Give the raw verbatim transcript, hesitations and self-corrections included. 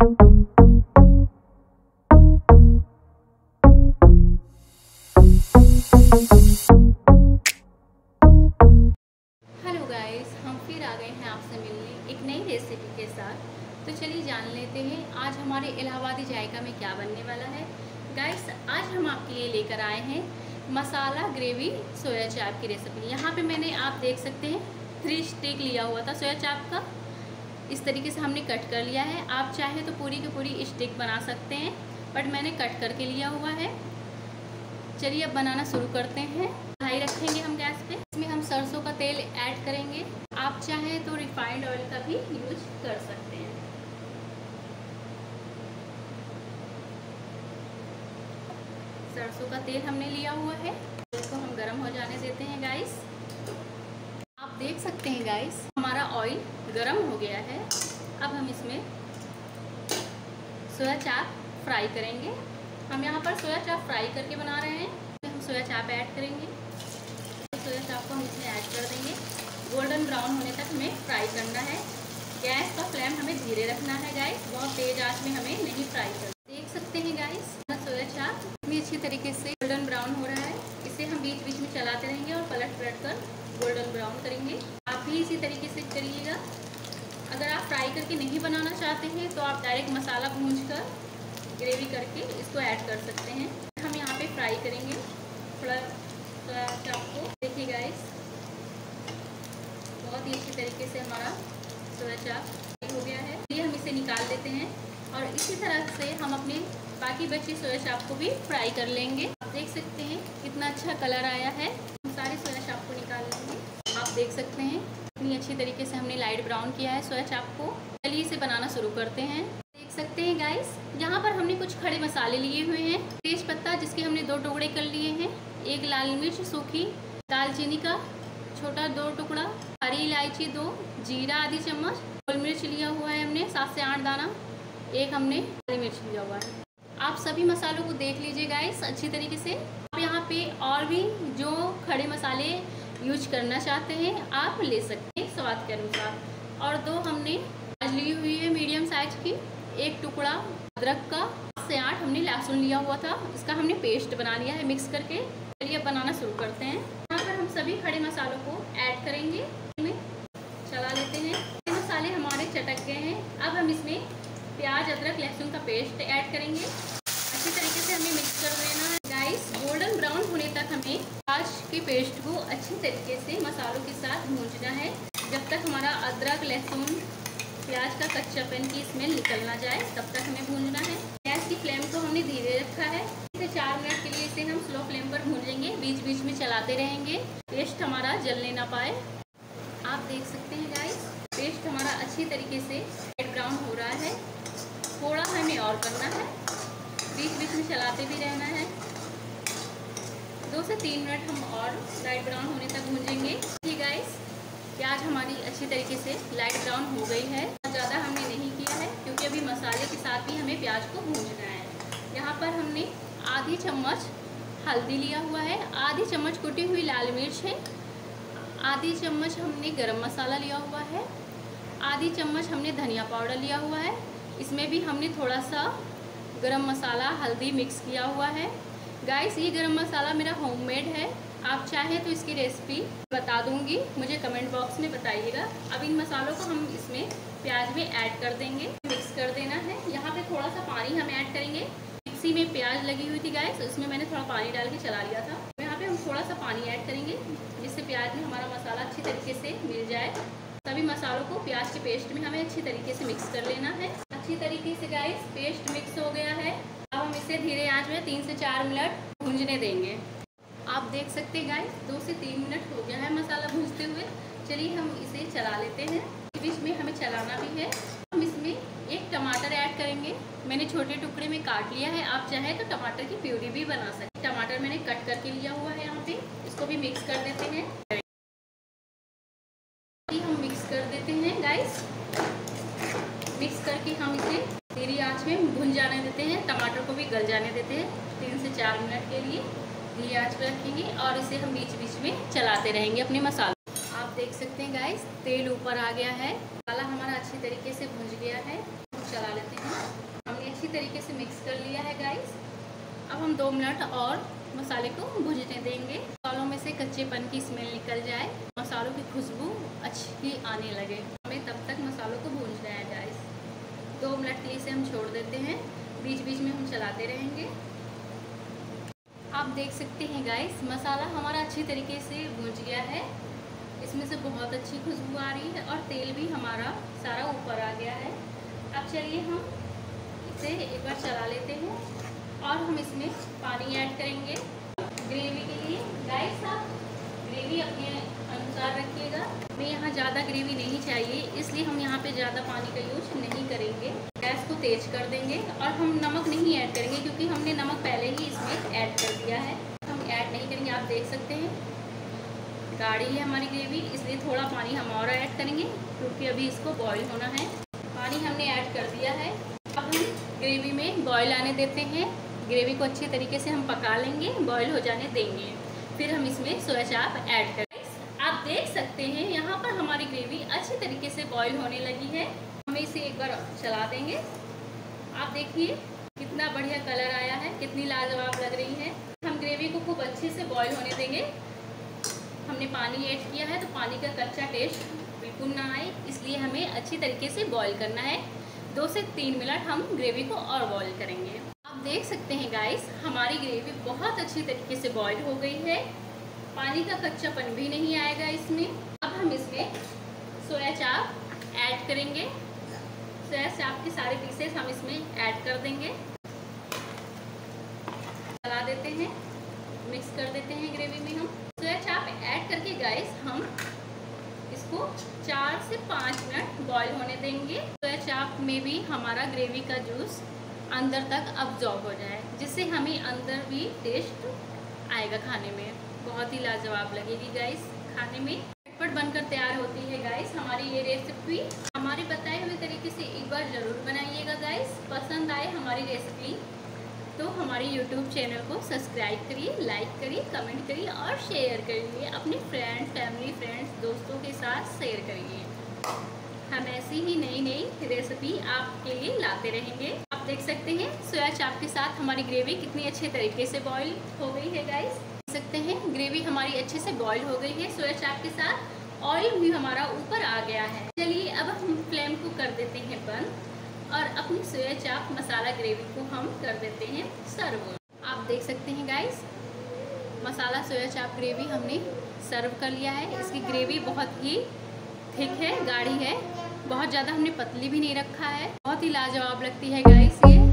आपसे मिलने एक नई रेसिपी के साथ। तो चलिए जान लेते हैं आज हमारे इलाहाबादी जायका में क्या बनने वाला है। गाइस, आज हम आपके लिए लेकर आए हैं मसाला ग्रेवी सोया चाप की रेसिपी। यहाँ पे मैंने आप देख सकते हैं थ्री स्टिक लिया हुआ था सोया चाप का। इस तरीके से हमने कट कर लिया है। आप चाहे तो पूरी की पूरी स्टिक बना सकते हैं, बट मैंने कट करके लिया हुआ है। चलिए अब बनाना शुरू करते हैं। कढ़ाई रखेंगे हम गैस पे, इसमें हम सरसों का तेल ऐड करेंगे। आप चाहें तो रिफाइंड ऑयल का भी यूज कर सकते हैं। सरसों का तेल हमने लिया हुआ है, इसको हम गरम हो जाने देते हैं गाइस। आप देख सकते हैं गाइस हमारा ऑयल गरम हो गया है। अब हम इसमें सोया चाप फ्राई करेंगे। हम यहाँ पर सोया चाप फ्राई करके बना रहे हैं। हम सोया चाप ऐड करेंगे। सोया चाप को हम इसमें ऐड कर देंगे। गोल्डन ब्राउन होने तक हमें फ्राई करना है। गैस का फ्लेम हमें धीरे रखना है गाइस, बहुत तेज आंच में हमें नहीं फ्राई करना। देख सकते हैं गाइस सोया चाप इतनी अच्छी तरीके से गोल्डन ब्राउन हो रहा है। इसे हम बीच बीच में चलाते रहेंगे और पलट पलट कर गोल्डन ब्राउन करेंगे। आप भी इसी तरीके से करिएगा। अगर आप फ्राई करके नहीं बनाना चाहते हैं तो आप डायरेक्ट मसाला भूंज कर ग्रेवी करके इसको ऐड कर सकते हैं। हम यहाँ पे फ्राई करेंगे थोड़ा सोया चाप को। देखिए गाइस बहुत ही अच्छी तरीके से हमारा सोया चाप हो गया है। ये हम इसे निकाल लेते हैं और इसी तरह से हम अपने बाकी बचे सोया चाप को भी फ्राई कर लेंगे। आप देख सकते हैं कितना अच्छा कलर आया है। हम सारे सोया चाप को निकाल लेंगे। आप देख सकते हैं कितनी अच्छी तरीके से हमने लाइट ब्राउन किया है सोया चाप को। चलिए इसे बनाना शुरू करते हैं। देख सकते हैं गाइस यहाँ पर हमने कुछ खड़े मसाले लिए हुए हैं। तेज पत्ता जिसके हमने दो टुकड़े कर लिए हैं, एक लाल मिर्च सूखी, दालचीनी का छोटा दो टुकड़ा, हरी इलायची दो, जीरा आधी चम्मच, गोल मिर्च लिया हुआ है हमने सात से आठ दाना, एक हमने काली मिर्च लिया हुआ है। आप सभी मसालों को देख लीजिए गाइस अच्छी तरीके से। आप यहाँ पे और भी जो खड़े मसाले यूज करना चाहते हैं आप ले सकते हैं स्वाद के अनुसार। और दो हमने प्याज ली हुई है मीडियम साइज की, एक टुकड़ा अदरक का, से आठ हमने लहसुन लिया हुआ था, इसका हमने पेस्ट बना लिया है मिक्स करके। चलिए अब बनाना शुरू करते हैं। यहाँ पर हम सभी खड़े मसालों को ऐड करेंगे, इसमें चला लेते हैं। मसाले हमारे चटक गए हैं। अब हम इसमें प्याज अदरक लहसुन का पेस्ट ऐड करेंगे। अच्छी तरीके से हमें मिक्स कर देना है गाइस। गोल्डन ब्राउन होने तक हमें प्याज के पेस्ट को अच्छी तरीके से मसालों के साथ भूंजना है, जब तक हमारा अदरक लहसुन प्याज का कच्चापन की स्मेल निकल ना जाए तब तक हमें भूंजना है। गैस की फ्लेम को हमने धीरे रखा है। इसे चार मिनट के लिए इसे हम स्लो फ्लेम पर भूंजेंगे, बीच बीच में चलाते रहेंगे, पेस्ट हमारा जलने ना पाए। आप देख सकते हैं गाइस पेस्ट हमारा अच्छी तरीके से लाइट ब्राउन हो रहा है। थोड़ा हमें और करना है, बीच बीच में चलाते भी रहना है। दो से तीन मिनट हम और लाइट ब्राउन होने तक भूंजेंगे। ठीक गाइस प्याज हमारी अच्छी तरीके से लाइट ब्राउन हो गई है। ज़्यादा हमने नहीं किया है क्योंकि अभी मसाले के साथ भी हमें प्याज को भूंजना है। यहाँ पर हमने आधी चम्मच हल्दी लिया हुआ है, आधी चम्मच कुटी हुई लाल मिर्च है, आधी चम्मच हमने गरम मसाला लिया हुआ है, आधी चम्मच हमने धनिया पाउडर लिया हुआ है। इसमें भी हमने थोड़ा सा गरम मसाला हल्दी मिक्स किया हुआ है। गाइस ये गरम मसाला मेरा होममेड है, आप चाहें तो इसकी रेसिपी बता दूंगी, मुझे कमेंट बॉक्स में बताइएगा। अब इन मसालों को हम इसमें प्याज में ऐड कर देंगे, मिक्स कर देना है। यहाँ पे थोड़ा सा पानी हम ऐड करेंगे। मिक्सी में प्याज लगी हुई थी गाइस, उसमें मैंने थोड़ा पानी डाल के चला लिया था। यहाँ पे हम थोड़ा सा पानी ऐड करेंगे जिससे प्याज में हमारा मसाला अच्छी तरीके से मिल जाए। सभी मसालों को प्याज के पेस्ट में हमें अच्छी तरीके से मिक्स कर लेना है। अच्छी तरीके से गाइस पेस्ट मिक्स हो गया है। अब हम इसे धीरे आंच में तीन से चार मिनट भूंजने देंगे। आप देख सकते हैं गाइस दो से तीन मिनट हो गया है मसाला भूनते हुए। चलिए हम इसे चला लेते हैं, बीच में हमें चलाना भी है। हम इसमें एक टमाटर ऐड करेंगे, मैंने छोटे टुकड़े में काट लिया है। आप चाहे तो टमाटर की प्यूरी भी बना सकते। टमाटर मैंने कट करके लिया हुआ है यहाँ पे, इसको भी मिक्स कर देते हैं। हम मिक्स कर देते हैं गाइस। मिक्स करके हम इसे धीरे आंच में भून जाने देते हैं। टमाटर को भी गल जाने देते हैं तीन से चार मिनट के लिए। धीरे आंच पर रखेंगे और इसे हम बीच बीच में चलाते रहेंगे अपने मसाले। आप देख सकते हैं गाइस तेल ऊपर आ गया है, मसाला हमारा अच्छी तरीके से भुन गया है। चला लेते हैं। हमने अच्छी तरीके से मिक्स कर लिया है गाइस। अब हम दो मिनट और मसाले को भूनने देंगे। मसालों में से कच्चेपन की स्मेल निकल जाए, मसालों की खुशबू अच्छी आने लगे, हमें तब तक मसालों को भूनना है गाइस। दो मिनट के लिए इसे हम छोड़ देते हैं, बीच बीच में हम चलाते रहेंगे। आप देख सकते हैं गाइस, मसाला हमारा अच्छी तरीके से भून गया है। इसमें से बहुत अच्छी खुशबू आ रही है और तेल भी हमारा सारा ऊपर आ गया है। अब चलिए हम इसे एक बार चला लेते हैं और हम इसमें पानी ऐड करेंगे ग्रेवी के लिए। गाइस आप ग्रेवी अपने अनुसार रखिएगा, हमें यहाँ ज़्यादा ग्रेवी नहीं चाहिए, इसलिए हम यहाँ पे ज़्यादा पानी का यूज नहीं करेंगे। गैस को तेज कर देंगे और हम नमक नहीं ऐड करेंगे क्योंकि हमने नमक पहले ही इसमें ऐड कर दिया है, हम ऐड नहीं करेंगे। आप देख सकते हैं गाढ़ी है हमारी ग्रेवी, इसलिए थोड़ा पानी हम और ऐड करेंगे क्योंकि अभी इसको बॉईल होना है। पानी हमने ऐड कर दिया है। अब हम ग्रेवी में बॉईल आने देते हैं। ग्रेवी को अच्छी तरीके से हम पका लेंगे, बॉईल हो जाने देंगे, फिर हम इसमें सोया चाप ऐड करेंगे। आप देख सकते हैं यहाँ पर हमारी ग्रेवी अच्छी तरीके से बॉईल होने लगी है। हम इसे एक बार चला देंगे। आप देखिए कितना बढ़िया कलर आया है, कितनी लाजवाब लग रही है। हम ग्रेवी को खूब अच्छे से बॉईल होने देंगे। हमने पानी ऐड किया है तो पानी का कच्चा टेस्ट बिल्कुल ना आए, इसलिए हमें अच्छी तरीके से बॉईल करना है। दो से तीन मिनट हम ग्रेवी को और बॉईल करेंगे। आप देख सकते हैं गाइस, हमारी ग्रेवी बहुत अच्छी तरीके से बॉईल हो गई है, पानी का कच्चापन भी नहीं आएगा इसमें। अब हम इसमें सोया चाप ऐड करेंगे। सोया चाप के सारे पीसेस हम इसमें ऐड कर देंगे, चला देते हैं, मिक्स कर देते हैं ग्रेवी में। हम सोया चाप ऐड करके गाइस हम इसको चार से पाँच मिनट बॉईल होने देंगे। सोया चाप में भी हमारा ग्रेवी का जूस अंदर तक अब्जॉर्ब हो जाए, जिससे हमें अंदर भी टेस्ट आएगा, खाने में बहुत ही लाजवाब लगेगी गाइस। खाने में झटपट बनकर तैयार होती है गाइस हमारी ये रेसिपी। हमारे बताए हुए तरीके से एक बार ज़रूर बनाइएगा गाइस। पसंद आए हमारी रेसिपी तो हमारे यूट्यूब चैनल को सब्सक्राइब करिए, लाइक करिए, कमेंट करिए और शेयर करिए। अपने फ्रेंड्स, फैमिली, फ्रेंड्स, दोस्तों के साथ शेयर करिए। हम ऐसी ही नई नई रेसिपी आपके लिए लाते रहेंगे। आप देख सकते हैं सोया चाप के साथ हमारी ग्रेवी कितनी अच्छे तरीके से बॉईल हो गई है गाइस। देख सकते हैं ग्रेवी हमारी अच्छे से बॉईल हो गई है। सोया चाप के साथ ऑयल भी हमारा ऊपर आ गया है। चलिए अब हम फ्लेम को कर देते हैं बंद और अपनी सोया चाप मसाला ग्रेवी को हम कर देते हैं सर्व। आप देख सकते हैं गाइस, मसाला सोया चाप ग्रेवी हमने सर्व कर लिया है। इसकी ग्रेवी बहुत ही थिक है, गाढ़ी है, बहुत ज़्यादा हमने पतली भी नहीं रखा है। बहुत ही लाजवाब लगती है गाइस ये।